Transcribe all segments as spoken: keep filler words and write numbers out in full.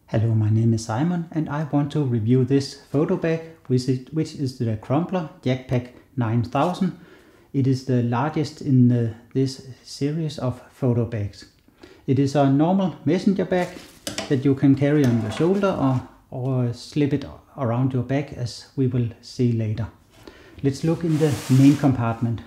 Hello, my name is Simon and I want to review this photo bag, which is, which is the Crumpler Jackpack nine thousand. It is the largest in the, this series of photo bags. It is a normal messenger bag that you can carry on your shoulder or, or slip it around your back, as we will see later. Let's look in the main compartment.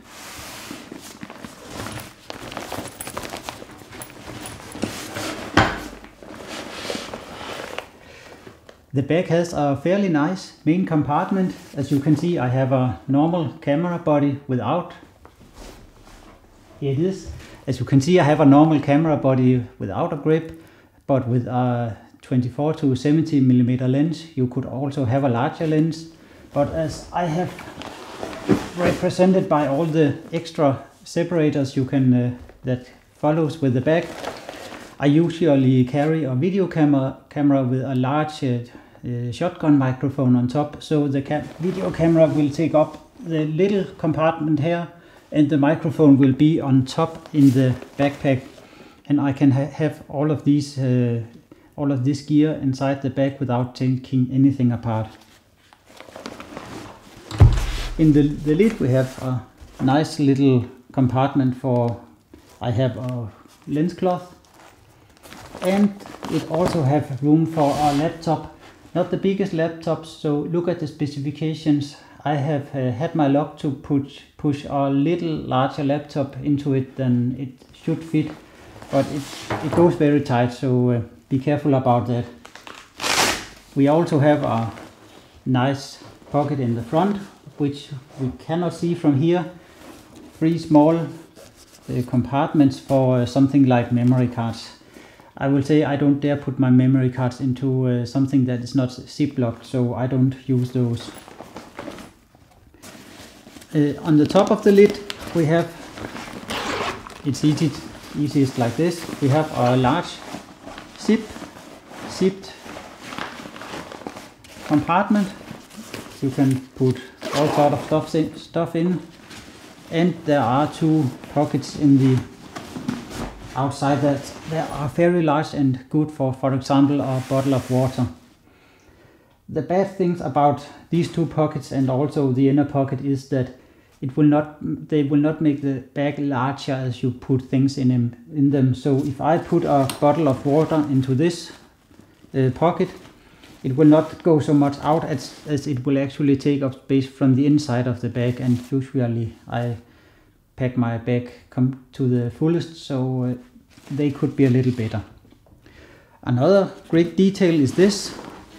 The bag has a fairly nice main compartment. As you can see, I have a normal camera body without. Here it is. As you can see, I have a normal camera body without a grip, but with a twenty-four to seventy millimeter lens. You could also have a larger lens, but as I have represented by all the extra separators you can uh, that follows with the bag, I usually carry a video camera camera with a large uh, uh, shotgun microphone on top, so the ca video camera will take up the little compartment here, and the microphone will be on top in the backpack, and I can ha have all of these uh, all of this gear inside the bag without taking anything apart. In the, the lid we have a nice little compartment for, I have a lens cloth, and it also have room for a laptop. Not the biggest laptop, so look at the specifications. I have uh, had my luck to push, push a little larger laptop into it than it should fit, but it, it goes very tight, so uh, be careful about that. We also have a nice pocket in the front, which we cannot see from here. Three small uh, compartments for uh, something like memory cards. I will say I don't dare put my memory cards into uh, something that is not zip locked, so I don't use those. Uh, on the top of the lid we have, it's easy, easiest like this, we have a large zip, zipped compartment. You can put all sort of stuff in, stuff in, and there are two pockets in the outside that they are very large and good for, for example, a bottle of water. The bad things about these two pockets and also the inner pocket is that it will not, they will not make the bag larger as you put things in them. In them. So if I put a bottle of water into this uh, pocket, it will not go so much out as, as it will actually take up space from the inside of the bag, and usually I pack my bag come to the fullest, so uh, they could be a little better. Another great detail is this,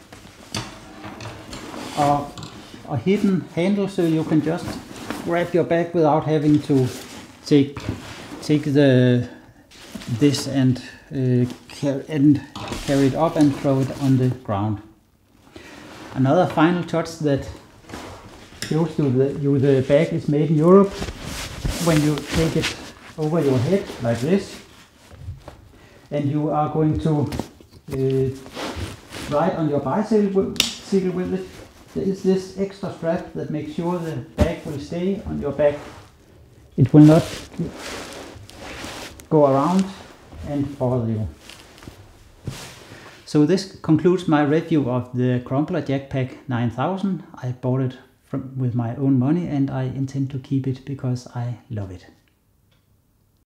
uh, a hidden handle, so you can just grab your bag without having to take take the this and uh, car and carry it up and throw it on the ground. Another final touch that shows you the, you the bag is made in Europe. When you take it over your head like this, and you are going to uh, ride on your bicycle with it, there is this extra strap that makes sure the bag will stay on your back. It will not go around and bother you. So this concludes my review of the Crumpler Jackpack nine thousand. I bought it from, with my own money, and I intend to keep it because I love it.